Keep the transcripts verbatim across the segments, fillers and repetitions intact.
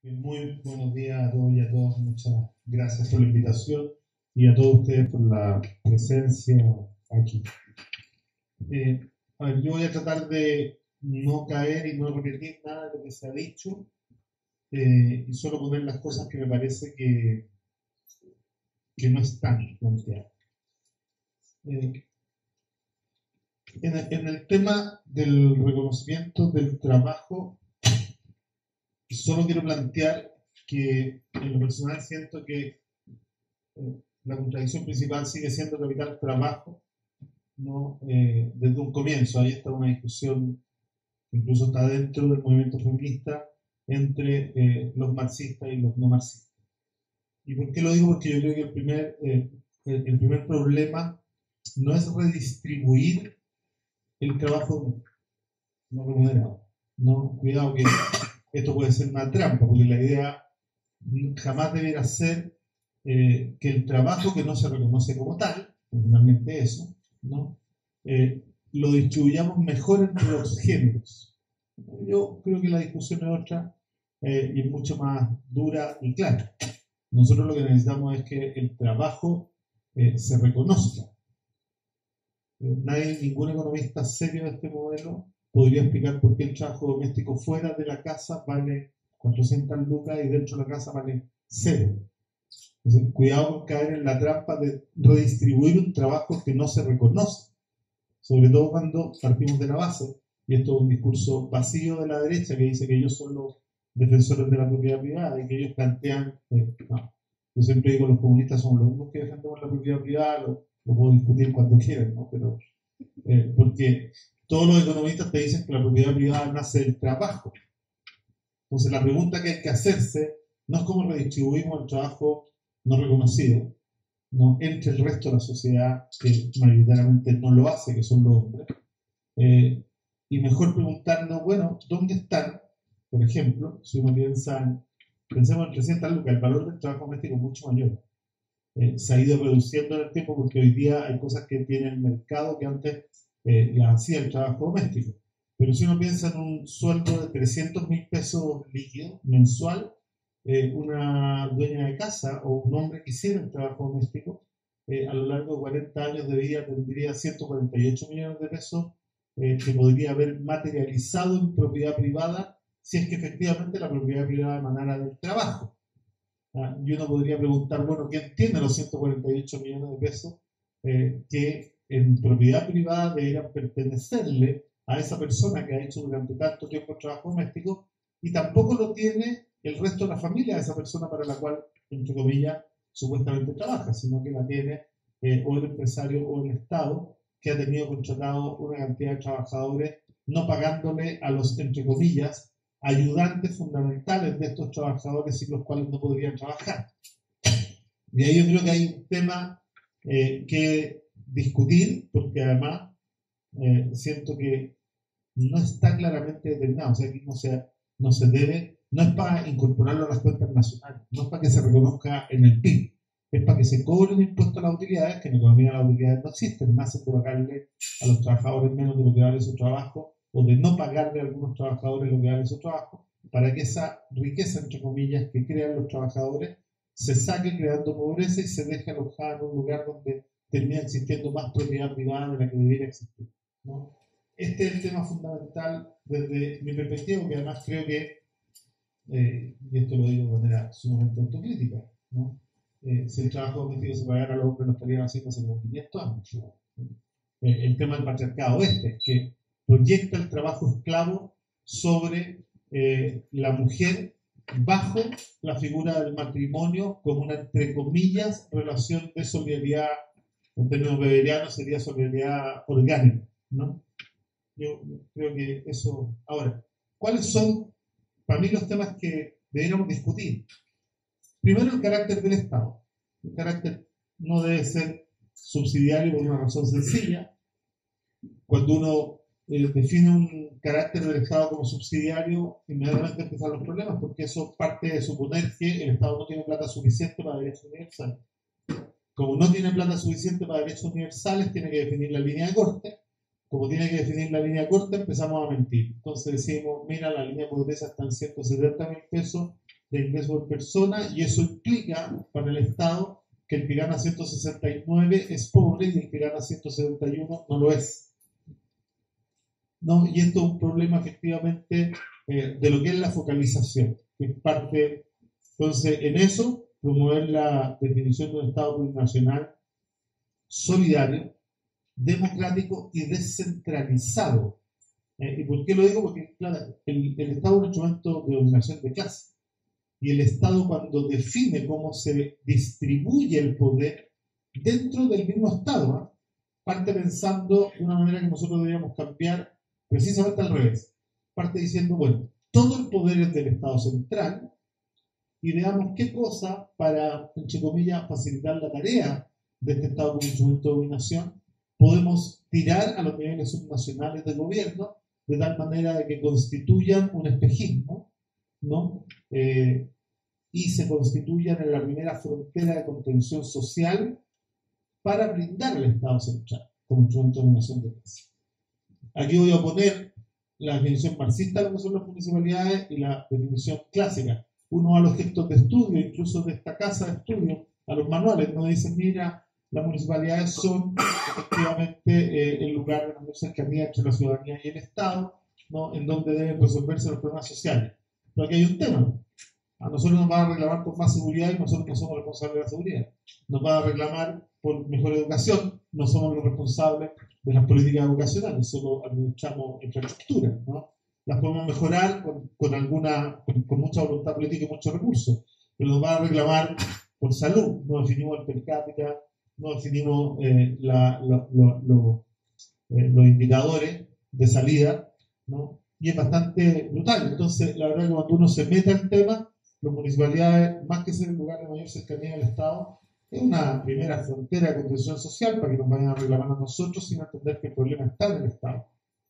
Muy buenos días a todos y a todas. Muchas gracias por la invitación y a todos ustedes por la presencia aquí. Eh, a ver, yo voy a tratar de no caer y no repetir nada de lo que se ha dicho eh, y solo poner las cosas que me parece que, que no están planteadas. Eh, en, el, en el tema del reconocimiento del trabajo, solo quiero plantear que en lo personal siento que eh, la contradicción principal sigue siendo capital trabajo, ¿no? Eh, desde un comienzo. Ahí está una discusión que incluso está dentro del movimiento feminista entre eh, los marxistas y los no marxistas. ¿Y por qué lo digo? Porque yo creo que el primer, eh, el, el primer problema no es redistribuir el trabajo no remunerado. No, cuidado que esto puede ser una trampa, porque la idea jamás debería ser eh, que el trabajo que no se reconoce como tal, finalmente eso, ¿no? Eh, lo distribuyamos mejor entre los géneros. Yo creo que la discusión es otra eh, y es mucho más dura y clara. Nosotros lo que necesitamos es que el trabajo eh, se reconozca. Eh, nadie, ningún economista serio de este modelo podría explicar por qué el trabajo doméstico fuera de la casa vale cuatrocientas lucas y dentro de la casa vale cero. Entonces, cuidado con caer en la trampa de redistribuir un trabajo que no se reconoce, sobre todo cuando partimos de la base, y esto es un discurso vacío de la derecha que dice que ellos son los defensores de la propiedad privada y que ellos plantean, eh, no, yo siempre digo los comunistas somos los únicos que defendemos la propiedad privada, lo, lo puedo discutir cuando quieran, ¿no? Pero, eh, porque todos los economistas te dicen que la propiedad privada nace del trabajo. Entonces la pregunta que hay que hacerse no es cómo redistribuimos el trabajo no reconocido, ¿no? Entre el resto de la sociedad que mayoritariamente no lo hace, que son los hombres. Eh, y mejor preguntarnos, bueno, ¿dónde están? Por ejemplo, si uno piensa en, pensemos en trescientas lucas, el valor del trabajo doméstico es mucho mayor. Eh, se ha ido reduciendo en el tiempo porque hoy día hay cosas que tiene el mercado que antes eh, las hacía el trabajo doméstico. Pero si uno piensa en un sueldo de trescientos mil pesos líquido mensual, eh, una dueña de casa o un hombre que hiciera el trabajo doméstico, eh, a lo largo de cuarenta años de vida tendría ciento cuarenta y ocho millones de pesos eh, que podría haber materializado en propiedad privada si es que efectivamente la propiedad privada emanara del trabajo. Ah, y uno podría preguntar, bueno, ¿quién tiene los ciento cuarenta y ocho millones de pesos eh, que en propiedad privada deberían pertenecerle a esa persona que ha hecho durante tanto tiempo el trabajo doméstico y tampoco lo tiene el resto de la familia de esa persona para la cual, entre comillas, supuestamente trabaja, sino que la tiene eh, o el empresario o el Estado que ha tenido contratado una cantidad de trabajadores no pagándole a los, entre comillas, ayudantes fundamentales de estos trabajadores sin los cuales no podrían trabajar. Y ahí yo creo que hay un tema eh, que discutir, porque además eh, siento que no está claramente determinado, o sea, aquí no se, no se debe, no es para incorporarlo a las cuentas nacionales, no es para que se reconozca en el P I B, es para que se cobre un impuesto a las utilidades, que en economía las utilidades no existen, nacen de pagarle a los trabajadores menos de lo que vale su trabajo, o de no pagarle a algunos trabajadores lo que vale su trabajo, para que esa riqueza, entre comillas, que crean los trabajadores, se saque creando pobreza y se deje alojada en un lugar donde termina existiendo más propiedad privada de la que debiera existir, ¿no? Este es el tema fundamental desde mi perspectiva, porque además creo que, eh, y esto lo digo de manera sumamente autocrítica, ¿no? Eh, si el trabajo doméstico se pagara a los hombres, lo estarían haciendo hace como quinientos años. Eh, el tema del patriarcado este, que proyecta el trabajo esclavo sobre eh, la mujer bajo la figura del matrimonio como una, entre comillas, relación de solidaridad, en términos beberianos sería solidaridad orgánica, ¿no? Yo creo que eso. Ahora, ¿cuáles son para mí los temas que deberíamos discutir? Primero, el carácter del Estado. El carácter no debe ser subsidiario por una razón sencilla. Cuando uno eh, define un carácter del Estado como subsidiario, inmediatamente empiezan los problemas, porque eso parte de suponer que el Estado no tiene plata suficiente para derechos universales. Como no tiene plata suficiente para derechos universales, tiene que definir la línea de corte. Como tiene que definir la línea corta, empezamos a mentir. Entonces decimos, mira, la línea de pobreza está en ciento setenta mil pesos de ingreso por persona, y eso implica para el Estado que el que gana ciento sesenta y nueve es pobre y el que gana ciento setenta y uno no lo es. ¿No? Y esto es un problema efectivamente eh, de lo que es la focalización, que es parte, entonces en eso, promover la definición de un Estado plurinacional solidario, democrático y descentralizado. Eh, ¿Y por qué lo digo? Porque claro, el, el Estado es un instrumento de dominación de clase. Y el Estado, cuando define cómo se distribuye el poder dentro del mismo Estado, ¿eh? parte pensando de una manera que nosotros deberíamos cambiar precisamente al revés. Parte diciendo, bueno, todo el poder es del Estado central y veamos qué cosa para, entre comillas, facilitar la tarea de este Estado como instrumento de dominación podemos tirar a los niveles subnacionales del gobierno de tal manera de que constituyan un espejismo, ¿no? Eh, y se constituyan en la primera frontera de contención social para blindar al Estado central como instrumento de dominación de clase. Aquí voy a poner la definición marxista de lo que son las municipalidades y la definición clásica. Uno va a los textos de estudio, incluso de esta casa de estudio, a los manuales, donde dicen, mira, las municipalidades son efectivamente eh, el lugar de mayor cercanía entre la ciudadanía y el Estado, ¿no? En donde deben resolverse los problemas sociales. Pero aquí hay un tema. A nosotros nos van a reclamar por más seguridad y nosotros no somos responsables de la seguridad. Nos van a reclamar por mejor educación, no somos los responsables de las políticas educacionales, solo administramos infraestructura, ¿no? Las podemos mejorar con, con alguna, con, con mucha voluntad política y muchos recursos, pero nos van a reclamar por salud. No definimos el per cápita, no definimos eh, la, lo, lo, lo, eh, los indicadores de salida, ¿no? Y es bastante brutal. Entonces, la verdad es que cuando uno se mete al tema, las municipalidades, más que ser el lugar de mayor cercanía del Estado, es una primera frontera de contención social para que nos vayan a reclamar a nosotros sin entender que el problema está en el Estado.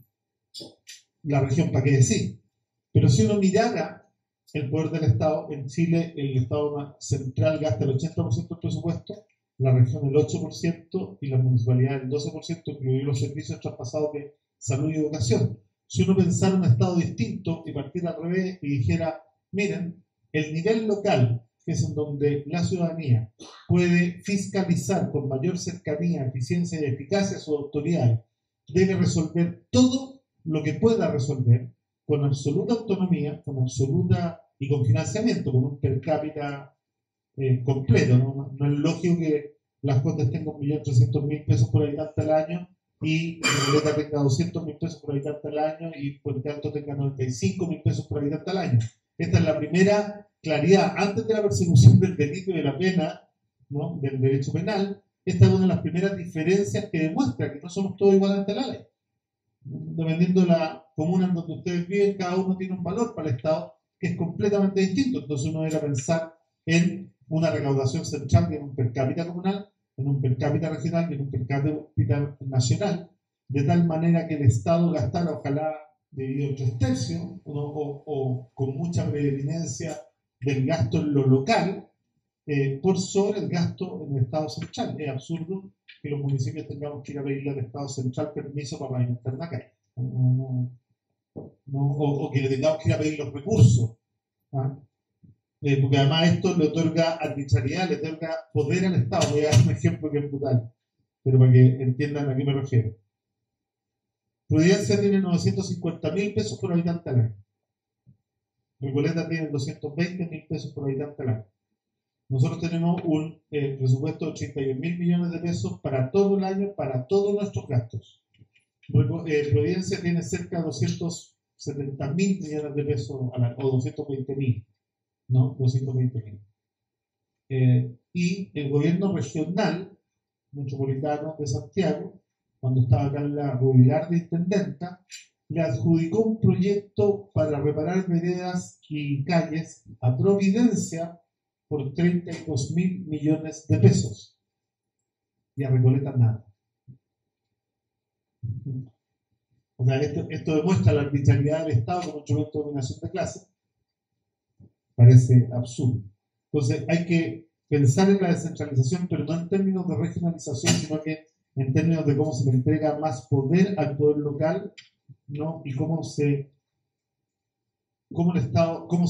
La región, ¿para qué decir? Pero si uno mirara el poder del Estado, en Chile el Estado central gasta el ochenta por ciento del presupuesto, la región el ocho por ciento y la municipalidad el doce por ciento, incluidos los servicios traspasados de salud y educación. Si uno pensara un Estado distinto y partiera al revés y dijera, miren, el nivel local, que es en donde la ciudadanía puede fiscalizar con mayor cercanía, eficiencia y eficacia sus autoridades, debe resolver todo lo que pueda resolver con absoluta autonomía, con absoluta y con financiamiento, con un per cápita eh, completo. No, no, no es lógico que Las Condes tenga un millón trescientos mil pesos por habitante al año y Recoleta tenga doscientos mil pesos por habitante al año y Puente Alto tenga noventa y cinco mil pesos por habitante al año. Esta es la primera claridad. Antes de la persecución del delito y de la pena, ¿no? Del derecho penal, esta es una de las primeras diferencias que demuestra que no somos todos iguales ante la ley. Dependiendo de la comuna en donde ustedes viven, cada uno tiene un valor para el Estado que es completamente distinto. Entonces uno debe pensar en una recaudación central y en un per cápita comunal, en un per cápita regional y en un per cápita nacional, de tal manera que el Estado gastara, ojalá dividido en tres tercios, o, o, o con mucha preeminencia del gasto en lo local, eh, por sobre el gasto en el Estado central. Es absurdo que los municipios tengamos que ir a pedirle al Estado central permiso para pavimentar una calle. No, no, no, o, o que le tengamos que ir a pedir los recursos. ¿Ah? Eh, porque además esto le otorga arbitrariedad, le otorga poder al Estado. Voy a dar un ejemplo que es brutal, pero para que entiendan a qué me refiero. Providencia tiene novecientos cincuenta mil pesos por habitante al año. Recoleta tiene doscientos veinte mil pesos por habitante al año. Nosotros tenemos un eh, presupuesto de ochenta y un mil millones de pesos para todo el año, para todos nuestros gastos. Luego, eh, Providencia tiene cerca de doscientos setenta mil millones de pesos al año, o doscientos veinte mil, ¿no? doscientos veinte mil. Eh, y el gobierno regional, metropolitano de Santiago, cuando estaba Carla Rubilar de intendenta, le adjudicó un proyecto para reparar veredas y calles a Providencia por treinta y dos mil millones de pesos. Y a Recoleta nada. O sea, esto, esto demuestra la arbitrariedad del Estado como instrumento de dominación de clase. Parece absurdo. Entonces, hay que pensar en la descentralización, pero no en términos de regionalización, sino que en términos de cómo se le entrega más poder al poder local, ¿no? Y cómo se, cómo el Estado, cómo se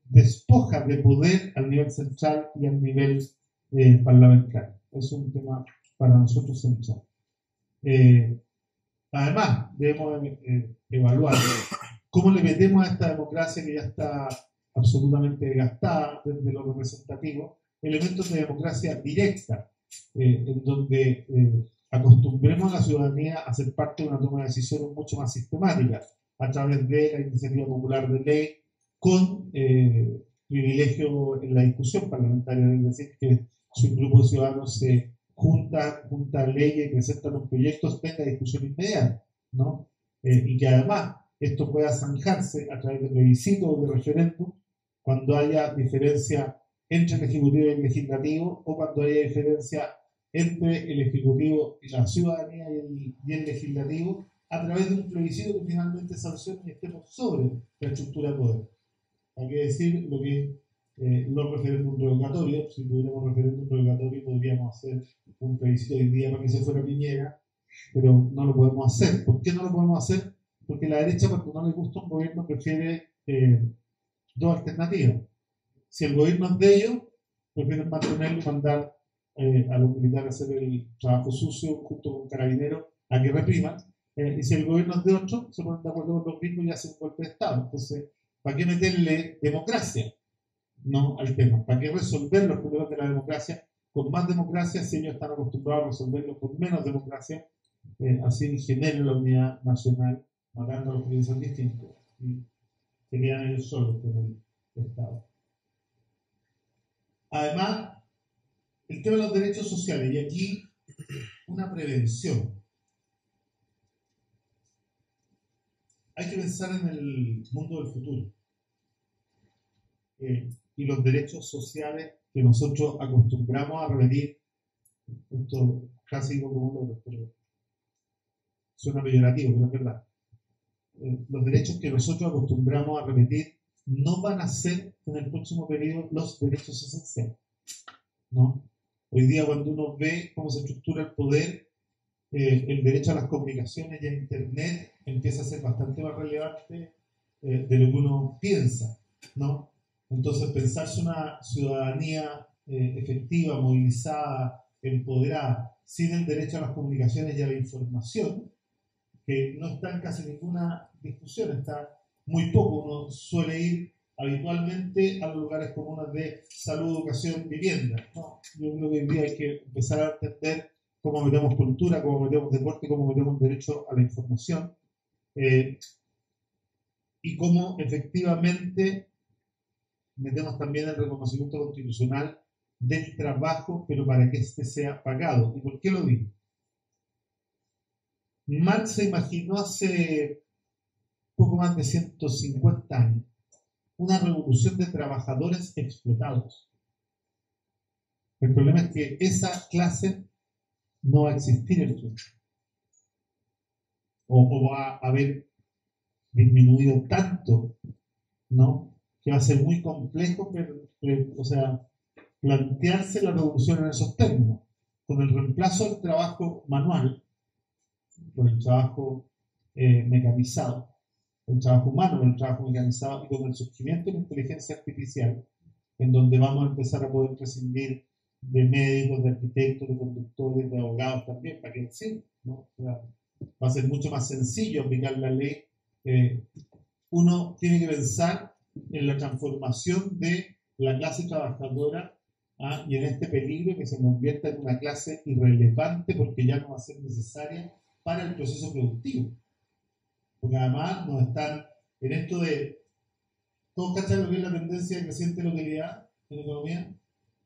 despoja de poder al nivel central y al nivel eh, parlamentario. Es un tema para nosotros central. Eh, además, debemos eh, evaluar cómo le metemos a esta democracia que ya está absolutamente desgastada desde lo representativo, elementos de democracia directa, eh, en donde eh, acostumbremos a la ciudadanía a ser parte de una toma de decisiones mucho más sistemática, a través de la iniciativa popular de ley, con eh, privilegio en la discusión parlamentaria, es decir, que si un grupo de ciudadanos se junta, junta leyes y presentan los proyectos, tenga discusión inmediata, ¿no? Eh, y que además esto pueda zanjarse a través de plebiscito o de referéndum cuando haya diferencia entre el Ejecutivo y el Legislativo, o cuando haya diferencia entre el Ejecutivo y la ciudadanía y el, y el Legislativo, a través de un plebiscito que finalmente sancione y estemos sobre la estructura de poder. Hay que decir lo que eh, los referéndum revocatorios. Si tuviéramos referéndum revocatorio podríamos hacer un plebiscito hoy día para que se fuera Piñera, pero no lo podemos hacer. ¿Por qué no lo podemos hacer? Porque la derecha, cuando no le gusta un gobierno, prefiere eh, dos alternativas. Si el gobierno es de ellos, prefieren mantenerlo y mandar eh, a los militares a hacer el trabajo sucio junto con carabineros a que repriman. Eh, y si el gobierno es de otros, se ponen de acuerdo con los gringos y hacen un golpe de Estado. Entonces, ¿para qué meterle democracia no al tema? ¿Para qué resolver los problemas de la democracia con más democracia si ellos están acostumbrados a resolverlos con menos democracia? Eh, así generen la unidad nacional, matando a los que piensan distintos. Y se quedan ellos solos con el Estado. Además, el tema de los derechos sociales, y aquí una prevención. Hay que pensar en el mundo del futuro eh, y los derechos sociales que nosotros acostumbramos a repetir. Esto casi como un logro, pero suena peyorativo, pero es verdad. Eh, los derechos que nosotros acostumbramos a repetir no van a ser en el próximo periodo los derechos esenciales, ¿no? Hoy día, cuando uno ve cómo se estructura el poder, eh, el derecho a las comunicaciones y a Internet empieza a ser bastante más relevante eh, de lo que uno piensa, ¿no? Entonces, pensarse una ciudadanía eh, efectiva, movilizada, empoderada, sin el derecho a las comunicaciones y a la información, que no está en casi ninguna discusión, está muy poco. Uno suele ir habitualmente a los lugares comunes de salud, educación, vivienda, ¿no? Yo creo que hoy día hay que empezar a entender cómo metemos cultura, cómo metemos deporte, cómo metemos derecho a la información, eh, y cómo efectivamente metemos también el reconocimiento constitucional del trabajo, pero para que éste sea pagado. ¿Y por qué lo digo? Marx se imaginó hace poco más de ciento cincuenta años una revolución de trabajadores explotados. El problema es que esa clase no va a existir en el futuro, o, o va a haber disminuido tanto, ¿no?, que va a ser muy complejo, pero, pero, o sea, plantearse la revolución en esos términos, con el reemplazo del trabajo manual, con el trabajo eh, mecanizado, el trabajo humano con el trabajo mecanizado, y con el surgimiento de la inteligencia artificial, en donde vamos a empezar a poder prescindir de médicos, de arquitectos, de conductores, de abogados también, para que sí, ¿no? O sea, va a ser mucho más sencillo aplicar la ley. Eh, uno tiene que pensar en la transformación de la clase trabajadora, ¿ah?, y en este peligro que se convierta en una clase irrelevante porque ya no va a ser necesaria para el proceso productivo. Porque además nos están en esto de, ¿todos cachan lo que es la tendencia de creciente localidad en la economía?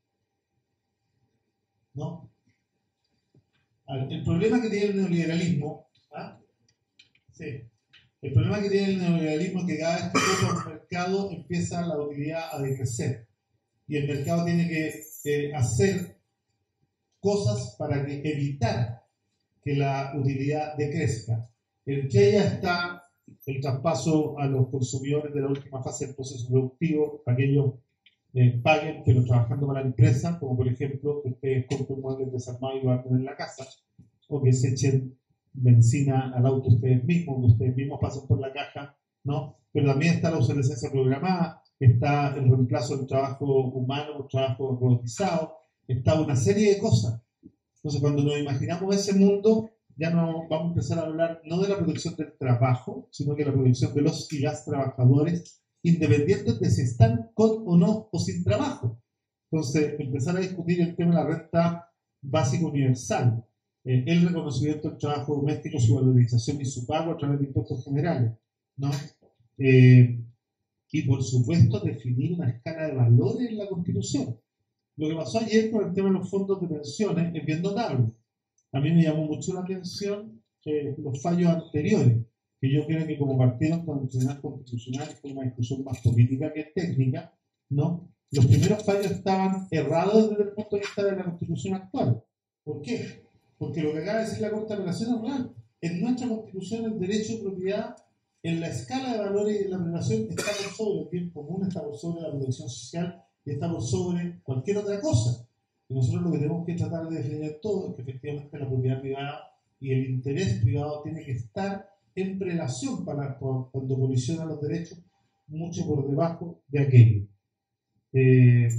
¿No? A ver, el problema que tiene el neoliberalismo, ¿ah? Sí. El problema que tiene el neoliberalismo es que cada vez que toca un mercado empieza la utilidad a decrecer. Y el mercado tiene que eh, hacer cosas para que, evitar que la utilidad decrezca. Entre ellas está el traspaso a los consumidores de la última fase del proceso productivo, para que ellos eh, paguen, pero trabajando para la empresa, como por ejemplo que ustedes compren muebles desarmados y lo guarden en la casa, o que se echen benzina al auto ustedes mismos, que ustedes mismos pasen por la caja, ¿no? Pero también está la obsolescencia programada, está el reemplazo del trabajo humano por trabajo robotizado, está una serie de cosas. Entonces, cuando nos imaginamos ese mundo, ya no vamos a empezar a hablar no de la protección del trabajo, sino que la protección de los y las trabajadores, independientes de si están con o no o sin trabajo. Entonces, empezar a discutir el tema de la renta básica universal, eh, el reconocimiento del trabajo doméstico, su valorización y su pago a través de impuestos generales, ¿no? Eh, y por supuesto definir una escala de valores en la Constitución. Lo que pasó ayer con el tema de los fondos de pensiones es bien notable. A mí me llamó mucho la atención eh, los fallos anteriores, que yo creo que como partido constitucional constitucional fue una discusión más política que técnica, ¿no? Los primeros fallos estaban errados desde el punto de vista de la Constitución actual. ¿Por qué? Porque lo que acaba de decir la Corte de Apelación es real. En nuestra Constitución el derecho de propiedad en la escala de valores y de la relación está por sobre el bien común, está por sobre la protección social y está por sobre cualquier otra cosa. Y nosotros lo que tenemos que tratar de definir todo es que efectivamente la propiedad privada y el interés privado tiene que estar en relación para, para cuando colisionan los derechos mucho por debajo de aquello. Eh,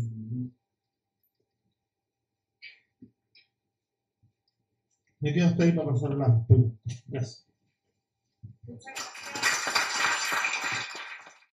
me quedo hasta ahí para pasar las preguntas. Gracias.